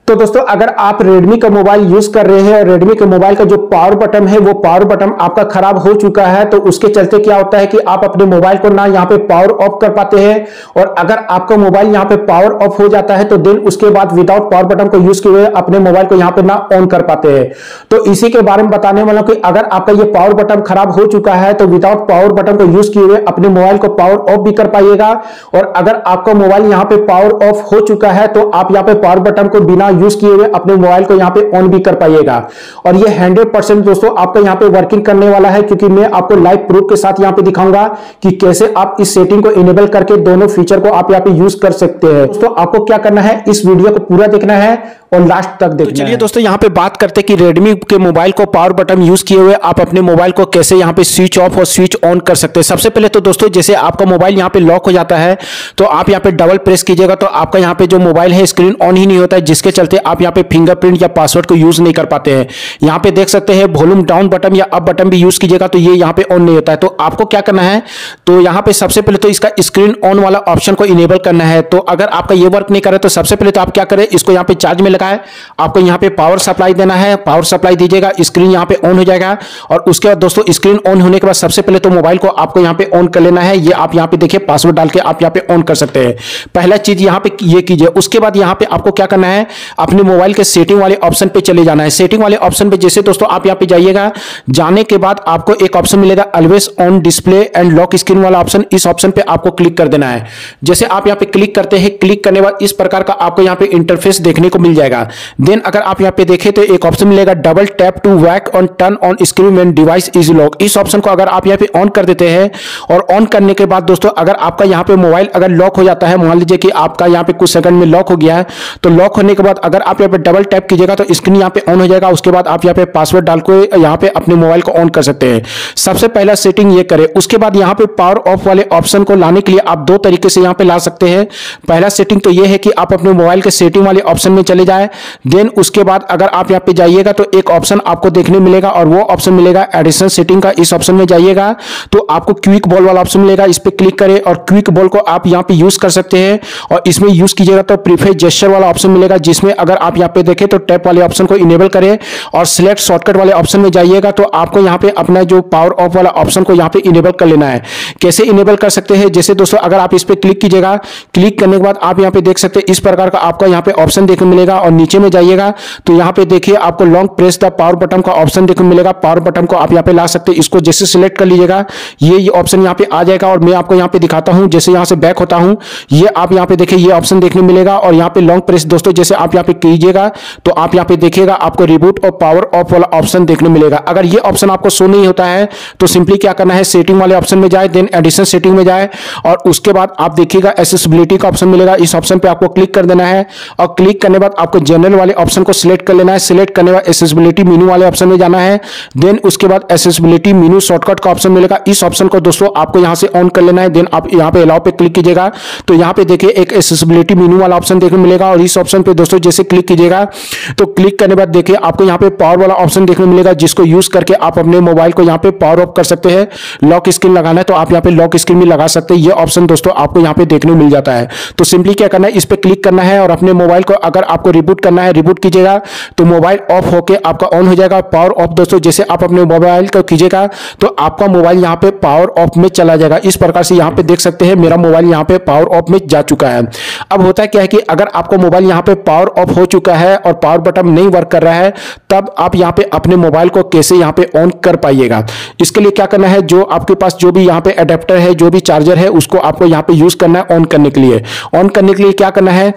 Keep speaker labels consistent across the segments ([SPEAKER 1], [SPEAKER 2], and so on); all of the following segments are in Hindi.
[SPEAKER 1] तो दोस्तों अगर आप Redmi का मोबाइल यूज कर रहे हैं और Redmi के मोबाइल का जो पावर बटन है वो पावर बटन आपका खराब हो चुका है, तो उसके चलते क्या होता है कि आप अपने मोबाइल को ना यहाँ पे पावर ऑफ कर पाते हैं। और अगर आपका मोबाइल यहाँ पे पावर ऑफ हो जाता है तो देन उसके बाद विदाउट पावर बटन को यूज किए हुए अपने मोबाइल को यहाँ पे ना ऑन कर पाते हैं। तो इसी के बारे में बताने वाला हूं कि अगर आपका ये पावर बटन खराब हो चुका है तो विदाउट पावर बटन को यूज किए हुए अपने मोबाइल को पावर ऑफ भी कर पाइएगा। और अगर आपका मोबाइल यहाँ पे पावर ऑफ हो चुका है तो आप यहाँ पे पावर बटन को बिना यूज किए हुए अपने मोबाइल को यहां पे ऑन भी कर पाइएगा। और ये 100% दोस्तों आपका यहां पे वर्किंग करने वाला है, क्योंकि मैं आपको लाइव प्रूफ के साथ यहां पे दिखाऊंगा कि कैसे आप इस सेटिंग को इनेबल करके दोनों फीचर को आप यहां पे यूज कर सकते हैं। दोस्तों आपको क्या करना है, इस वीडियो को पूरा देखना है और लास्ट तक देखना है। चलिए दोस्तों यहां पे बात करते हैं कि Redmi के मोबाइल को पावर बटन यूज किए हुए आप अपने मोबाइल को कैसे यहां पे स्विच ऑफ और स्विच ऑन कर सकते हैं। सबसे पहले तो दोस्तों जैसे आपका मोबाइल यहां पे लॉक हो जाता है तो आप यहां पे डबल प्रेस कीजिएगा तो आपका यहां पे जो मोबाइल है स्क्रीन ऑन ही नहीं होता है, जिसके चलते आप यहां पे फिंगरप्रिंट या पासवर्ड को यूज नहीं कर पाते हैं। यहां पे देख सकते हैं वॉल्यूम डाउन बटन या अप बटन भी यूज कीजिएगा तो ये यहां पे ऑन नहीं होता है। तो आपको क्या करना है, तो यहां पे सबसे पहले तो इसका स्क्रीन ऑन वाला ऑप्शन को इनेबल करना है। तो अगर आपका ये वर्क नहीं करे तो सबसे पहले तो आप क्या करें, इसको यहां पे चार्ज में लगाए, आपको यहां पे पावर सप्लाई देना है, पावर सप्लाई दीजिएगा, स्क्रीन यहां पे ऑन हो जाएगा। और उसके बाद दोस्तों स्क्रीन ऑन होने के बाद सबसे पहले तो मोबाइल को आपको यहां पे ऑन कर लेना है। ये आप यहां पे देखिए पासवर्ड डाल के आप यहां पे ऑन कर सकते हैं। पहला चीज यहां पे ये कीजिए। उसके बाद यहां पे आपको क्या करना है, अपने मोबाइल के सेटिंग वाले ऑप्शन पे चले जाना है। सेटिंग वाले ऑप्शन पे जैसे दोस्तों आप यहां पे जाइएगा, जाने के बाद आपको एक ऑप्शन मिलेगा always on display and lock screen वाला ऑप्शन, इस ऑप्शन पे आपको क्लिक कर देना है। जैसे आप यहां पे क्लिक करते हैं, क्लिक करने के बाद इस प्रकार का आपको यहां पे इंटरफेस देखने को मिल जाएगा। देन अगर आप यहां पे देखें तो एक ऑप्शन मिलेगा double tap to wake on turn on screen when device is lock. इस ऑप्शन को अगर आप यहां पे ऑन कर देते हैं और ऑन करने के बाद दोस्तों अगर आपका यहां पे मोबाइल अगर लॉक हो जाता है, मान लीजिए कि आपका यहां पे कुछ सेकंड में लॉक हो गया है, तो लॉक होने के बाद अगर आप यहां पे डबल टैप कीजिएगा तो स्क्रीन यहां पे ऑन हो जाएगा। उसके बाद आप यहां पे पासवर्ड डाल के यहां पे अपने मोबाइल को ऑन कर सकते हैं। सबसे पहला सेटिंग ये करें। उसके बाद यहां पे पावर ऑफ वाले ऑप्शन को लाने के लिए आप दो तरीके से यहां पे ला सकते हैं। पहला सेटिंग तो ये है कि आप अपने मोबाइल के सेटिंग वाले ऑप्शन में चले जाए। देन उसके बाद अगर आप यहां पे जाइएगा तो एक ऑप्शन आपको देखने मिलेगा और वो ऑप्शन मिलेगा एडिशनल सेटिंग का। इस ऑप्शन में जाइएगा तो आपको क्विक बॉल वाला ऑप्शन मिलेगा, इस पे क्लिक करें और क्विक बॉल को आप यहां पे यूज कर सकते हैं। और इसमें यूज कीजिएगा तो प्रीफेस जेस्चर वाला ऑप्शन मिलेगा, जिसमें अगर आप यहां पे देखें तो टैप वाले ऑप्शन को इनेबल करें और सिलेक्ट शॉर्टकट वाले ऑप्शन में जाइएगा तो आपको यहां पे अपना जो पावर ऑफ वाला ऑप्शन को यहां पे इनेबल कर लेना है। कैसे इनेबल कर सकते हैं, जैसे दोस्तों अगर आप इस पे क्लिक कीजिएगा, क्लिक करने के बाद आप यहां पे देख सकते हैं इस प्रकार का आपका यहां पे ऑप्शन देखने मिलेगा। और नीचे में जाइएगा तो यहां पे देखिए आपको long press the power button का ऑप्शन देखने मिलेगा। पावर बटन को आप यहां पे ला सकते हैं, इसको जैसे सिलेक्ट कर लीजिएगा ये ऑप्शन यहां पे आ जाएगा। और मैं आपको यहां पे दिखाता हूं, जैसे यहां से बैक होता हूं, ये आप यहां पे देखिए ये ऑप्शन देखने मिलेगा। और यहां पे लॉन्ग प्रेस दोस्तों जैसे आप यहां पे कीजिएगा तो आप यहां पे देखिएगा आपको रिबूट और पावर ऑफ वाला ऑप्शन देखने मिलेगा। अगर ये ऑप्शन आपको शो नहीं होता है तो सिंपली क्या करना है, सेटिंग वाले ऑप्शन में जाए, देन एडिशनल सेटिंग में जाए और उसके बाद आप देखिएगा एक्सेसिबिलिटी का ऑप्शन मिलेगा। इस ऑप्शन पे आपको क्लिक कर देना है और क्लिक करने के बाद आपको जनरल वाले ऑप्शन को सिलेक्ट कर लेना है। सिलेक्ट करने के बाद एक्सेसिबिलिटी मेनू वाले ऑप्शन में जाना है। देन उसके बाद एक्सेसिबिलिटी मेनू शॉर्टकट का ऑप्शन मिलेगा, इस ऑप्शन को दोस्तों आपको यहां से ऑन कर लेना है। देन आप यहां पे अलाउ पे क्लिक कीजिएगा तो यहां पे देखिए एक एक्सेसिबिलिटी मेनू वाला ऑप्शन देखने मिलेगा। और इस ऑप्शन पे दोस्तों जैसे क्लिक कीजिएगा तो क्लिक करने के बाद देखिए आपको यहां पे पावर वाला ऑप्शन देखने मिलेगा, जिसको यूज करके आप अपने मोबाइल को यहां पे पावर ऑफ कर सकते हैं। लॉक स्क्रीन लगाना है तो आप यहां पे लॉक स्क्रीन भी लगा सकते हैं। ये ऑप्शन दोस्तों आपको यहां पे देखने मिल जाता है। तो सिंपली क्या करना है, इस पे क्लिक करना है और अपने मोबाइल को अगर आपको रिबूट करना है, रिबूट कीजिएगा तो मोबाइल ऑफ होके आपका ऑन हो जाएगा। पावर ऑफ दोस्तों जैसे आप अपने मोबाइल को कीजिएगा तो आपका मोबाइल यहां पे पावर ऑफ में चला जाएगा। इस प्रकार से यहां पे देख सकते हैं मेरा मोबाइल यहां पे पावर ऑफ में जा चुका है। अब होता है क्या है कि अगर आपको मोबाइल यहां पे पावर ऑफ हो चुका है और पावर बटन नहीं वर्क कर रहा है, तब आप यहां पे अपने मोबाइल को कैसे यहां पे ऑन कर पाइएगा। इसके लिए क्या करना है, जो आपके पास जो भी यहां पे अडेप्टर है, जो भी चार्जर है, उसको आपको यहां पे यूज करना है ऑन करने के लिए। ऑन करने के लिए क्या करना है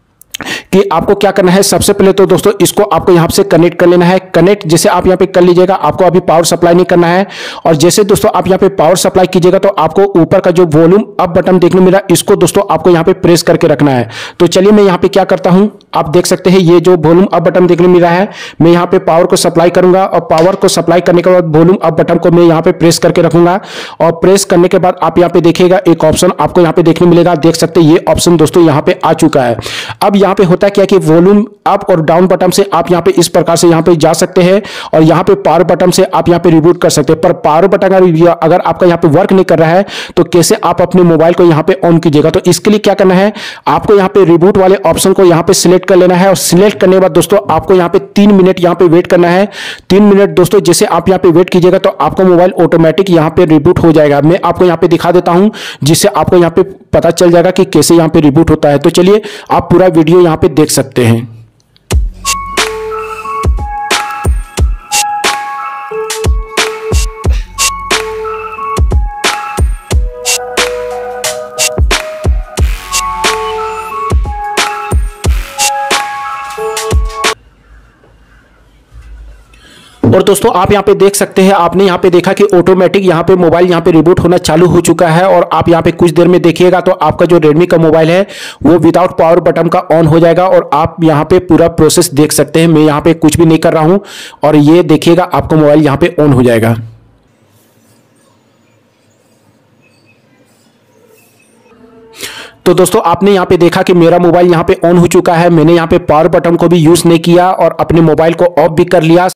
[SPEAKER 1] कि आपको क्या करना है, सबसे पहले तो दोस्तों इसको आपको यहां से कनेक्ट कर लेना है। कनेक्ट जैसे आप यहां पे कर लीजिएगा, आपको अभी पावर सप्लाई नहीं करना है। और जैसे दोस्तों आप यहां पे पावर सप्लाई कीजिएगा तो आपको ऊपर का जो वॉल्यूम अप बटन देखने मिला, इसको दोस्तों आपको यहां पे प्रेस करके रखना है। तो चलिए मैं यहां पे क्या करता हूं, आप देख सकते हैं ये जो वॉल्यूम अप बटन देखने मिल रहा है, मैं यहां पे पावर को सप्लाई करूंगा और पावर को सप्लाई करने के बाद वॉल्यूम अप बटन को मैं यहां पे प्रेस करके रखूंगा। और प्रेस करने के बाद आप यहां पे देखिएगा एक ऑप्शन आपको यहां पे देखने मिलेगा, देख सकते हैं ये ऑप्शन दोस्तों यहां पे आ चुका है। अब यहाँ पे होता है क्या कि वॉल्यूम अप और डाउन बटन से आप यहाँ पे इस प्रकार से यहाँ पे जा सकते हैं और यहाँ पे पावर बटन से आप यहाँ पे रिबूट कर सकते हैं। पर पावर बटन अगर आपका यहाँ पे वर्क नहीं कर रहा है तो कैसे आप अपने मोबाइल को यहाँ पे ऑन कीजिएगा। तो इसके लिए क्या करना है, आपको यहाँ पे रिबूट वाले ऑप्शन को यहाँ पे सिलेक्ट कर लेना है और सिलेक्ट करने के बाद दोस्तों आपको यहाँ पे 3 मिनट यहाँ पे वेट करना है। 3 मिनट दोस्तों जैसे आप यहाँ पे वेट कीजिएगा तो आपका मोबाइल ऑटोमेटिक यहाँ पे रिबूट हो जाएगा। मैं आपको यहाँ पे दिखा देता हूँ जिससे आपको यहाँ पे पता चल जाएगा कि कैसे यहाँ पे रिबूट होता है। तो चलिए आप पूरा वीडियो यहाँ पे देख सकते हैं। और दोस्तों आप यहाँ पे देख सकते हैं, आपने यहाँ पे देखा कि ऑटोमेटिक यहाँ पे मोबाइल यहाँ पे रिबूट होना चालू हो चुका है। और आप यहाँ पे कुछ देर में देखिएगा तो आपका जो रेडमी का मोबाइल है वो विदाउट पावर बटन का ऑन हो जाएगा और आप यहाँ पे पूरा प्रोसेस देख सकते हैं। मैं यहाँ पे कुछ भी नहीं कर रहा हूँ और ये देखिएगा आपका मोबाइल यहाँ पे ऑन हो जाएगा। तो दोस्तों आपने यहाँ पे देखा कि मेरा मोबाइल यहाँ पे ऑन हो चुका है। मैंने यहाँ पे पावर बटन को भी यूज नहीं किया और अपने मोबाइल को ऑफ भी कर लिया।